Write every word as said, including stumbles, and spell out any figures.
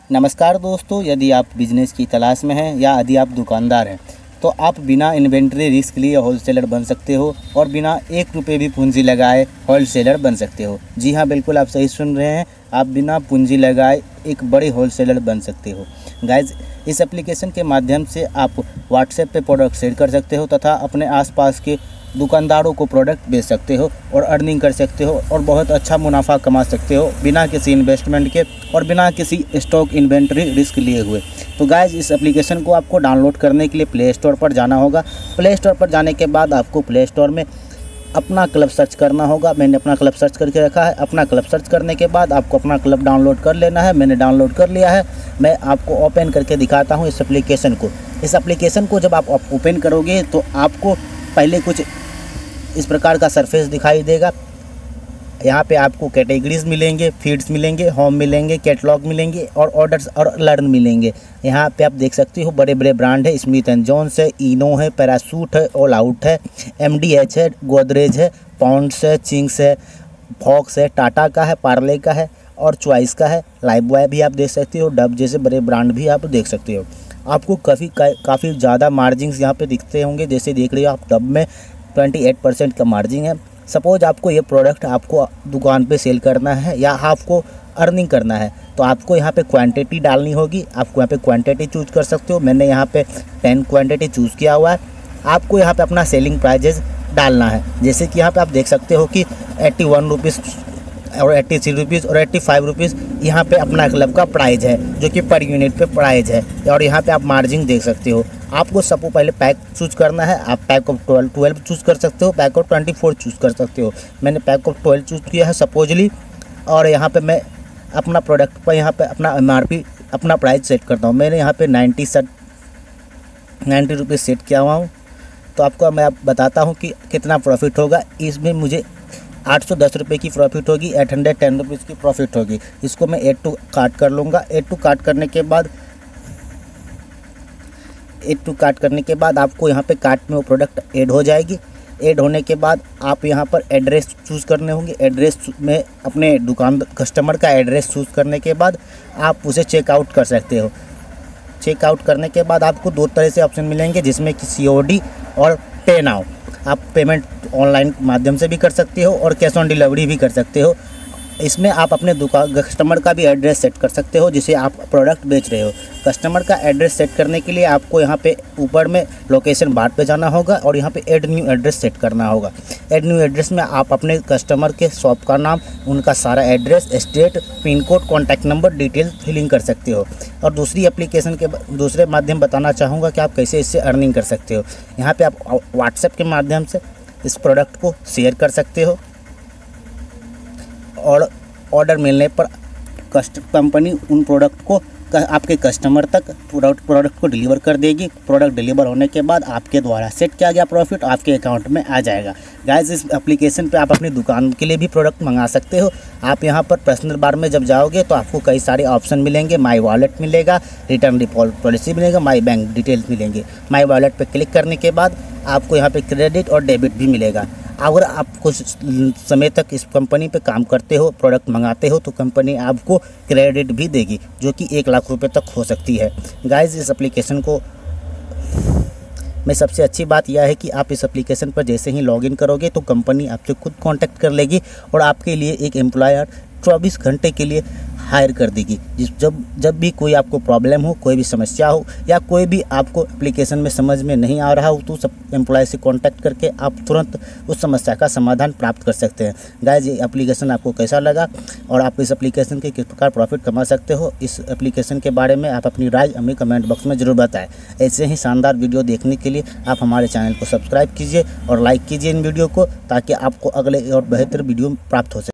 नमस्कार दोस्तों, यदि आप बिजनेस की तलाश में हैं या यदि आप दुकानदार हैं तो आप बिना इन्वेंट्री रिस्क लिए होलसेलर बन सकते हो और बिना एक रुपये भी पूंजी लगाए होलसेलर बन सकते हो। जी हाँ, बिल्कुल आप सही सुन रहे हैं, आप बिना पूंजी लगाए एक बड़े होलसेलर बन सकते हो। गाइज, इस एप्लीकेशन के माध्यम से आप व्हाट्सएप पे प्रोडक्ट शेयर कर सकते हो तथा अपने आसपास के दुकानदारों को प्रोडक्ट बेच सकते हो और अर्निंग कर सकते हो और बहुत अच्छा मुनाफा कमा सकते हो बिना किसी इन्वेस्टमेंट के और बिना किसी स्टॉक इन्वेंट्री रिस्क लिए हुए। तो गाइज, इस एप्लीकेशन को आपको डाउनलोड करने के लिए प्ले स्टोर पर जाना होगा। प्ले स्टोर पर जाने के बाद आपको प्ले स्टोर में अपना क्लब सर्च करना होगा। मैंने अपना क्लब सर्च करके रखा है। अपना क्लब सर्च करने के बाद आपको अपना क्लब डाउनलोड कर लेना है। मैंने डाउनलोड कर लिया है। मैं आपको ओपन करके दिखाता हूँ इस एप्लीकेशन को। इस एप्लीकेशन को जब आप ओपन करोगे तो आपको पहले कुछ इस प्रकार का सरफेस दिखाई देगा। यहाँ पे आपको कैटेगरीज मिलेंगे, फीड्स मिलेंगे, होम मिलेंगे, कैटलॉग मिलेंगे और ऑर्डर्स और लर्न मिलेंगे। यहाँ पे आप देख सकते हो बड़े बड़े ब्रांड है, स्मिथ एंड जॉन्स है, इनो है, पैरासूट है, ऑल आउट है, एम डी एच है, गोदरेज है, पॉन्ड्स है, चिंग्स है, फॉक्स है, टाटा का है, पार्ले का है और चॉइस का है। लाइफ बॉय भी आप देख सकते हो, डब जैसे बड़े ब्रांड भी आप देख सकते हो। आपको काफ़ी काफ़ी ज़्यादा मार्जिन्स यहाँ पे दिखते होंगे। जैसे देख रहे हो आप, डब में अट्ठाईस परसेंट का मार्जिन है। सपोज आपको ये प्रोडक्ट आपको दुकान पे सेल करना है या आपको अर्निंग करना है तो आपको यहाँ पे क्वांटिटी डालनी होगी। आपको यहाँ पे क्वांटिटी चूज़ कर सकते हो। मैंने यहाँ पे टेन क्वांटिटी चूज़ किया हुआ है। आपको यहाँ पे अपना सेलिंग प्राइजेस डालना है। जैसे कि यहाँ पे आप देख सकते हो कि एट्टी वन रुपीज़ और एट्टी थ्री रुपीज़ और एट्टी फाइव रुपीज़ यहाँ पे अपना क्लब का प्राइस है, जो कि पर यूनिट पे प्राइस है। और यहाँ पे आप मार्जिन देख सकते हो। आपको सबको पहले पैक चूज़ करना है। आप pack of twelve twelve choose कर सकते हो, pack of twenty four choose कर सकते हो। मैंने पैक ऑफ ट्वेल्व चूज़ किया है सपोजली। और यहाँ पे मैं अपना प्रोडक्ट पर यहाँ पे अपना एम आर पी अपना प्राइस सेट करता हूँ। मैंने यहाँ पे ninety set ninety rupees set किया हुआ हूँ। तो आपको मैं आप बताता हूँ कि कितना प्रॉफिट होगा। इसमें मुझे आठ सौ दस रुपये की प्रॉफिट होगी, एट हंड्रेड टेन रुपीज़ की प्रॉफिट होगी। इसको मैं एड टू काट कर लूँगा। एड टू काट करने के बाद एड टू काट करने के बाद आपको यहाँ पे कार्ट में वो प्रोडक्ट ऐड हो जाएगी। ऐड होने के बाद आप यहाँ पर एड्रेस चूज़ करने होंगे। एड्रेस में अपने दुकान कस्टमर का एड्रेस चूज़ करने के बाद आप उसे चेकआउट कर सकते हो। चेकआउट करने के बाद आपको दो तरह से ऑप्शन मिलेंगे, जिसमें कि सी ओ डी और पे नाउ। आप पेमेंट ऑनलाइन माध्यम से भी कर सकते हो और कैश ऑन डिलीवरी भी कर सकते हो। इसमें आप अपने दुकान कस्टमर का भी एड्रेस सेट कर सकते हो जिसे आप प्रोडक्ट बेच रहे हो। कस्टमर का एड्रेस सेट करने के लिए आपको यहाँ पे ऊपर में लोकेशन बार पे जाना होगा और यहाँ पे ऐड न्यू एड्रेस सेट करना होगा। ऐड न्यू एड्रेस में आप अपने कस्टमर के शॉप का नाम, उनका सारा address, state, pin code, contact number, detail filling कर सकते हो। और दूसरी एप्लीकेशन के दूसरे माध्यम बताना चाहूँगा कि आप कैसे इससे अर्निंग कर सकते हो। यहाँ पर आप व्हाट्सएप के माध्यम से इस प्रोडक्ट को शेयर कर सकते हो और ऑर्डर मिलने पर कस्ट कंपनी उन प्रोडक्ट को आपके कस्टमर तक प्रोडक्ट प्रोडक्ट को डिलीवर कर देगी। प्रोडक्ट डिलीवर होने के बाद आपके द्वारा सेट किया गया प्रॉफिट आपके अकाउंट में आ जाएगा। गाइस, इस एप्लीकेशन पे आप अपनी दुकान के लिए भी प्रोडक्ट मंगा सकते हो। आप यहाँ पर पर्सनल बार में जब जाओगे तो आपको कई सारे ऑप्शन मिलेंगे। माई वॉलेट मिलेगा, रिटर्न पॉलिसी मिलेगा, माई बैंक डिटेल्स मिलेंगे। माई वॉलेट पर क्लिक करने के बाद आपको यहाँ पर क्रेडिट और डेबिट भी मिलेगा। अगर आप कुछ समय तक इस कंपनी पे काम करते हो, प्रोडक्ट मंगाते हो, तो कंपनी आपको क्रेडिट भी देगी, जो कि एक लाख रुपए तक हो सकती है। गाइस, इस एप्लीकेशन को में सबसे अच्छी बात यह है कि आप इस एप्लीकेशन पर जैसे ही लॉगिन करोगे तो कंपनी आपसे खुद कांटेक्ट कर लेगी और आपके लिए एक एम्प्लॉयर चौबीस घंटे के लिए हायर कर देगी। जिस जब जब भी कोई आपको प्रॉब्लम हो, कोई भी समस्या हो या कोई भी आपको एप्लीकेशन में समझ में नहीं आ रहा हो तो सब एम्प्लॉय से कांटेक्ट करके आप तुरंत उस समस्या का समाधान प्राप्त कर सकते हैं। गाइस, ये एप्लीकेशन आपको कैसा लगा और आप इस एप्लीकेशन के किस प्रकार प्रॉफिट कमा सकते हो, इस एप्लीकेशन के बारे में आप अपनी राय हमें कमेंट बॉक्स में ज़रूर बताएं। ऐसे ही शानदार वीडियो देखने के लिए आप हमारे चैनल को सब्सक्राइब कीजिए और लाइक कीजिए इन वीडियो को, ताकि आपको अगले और बेहतर वीडियो प्राप्त हो सके।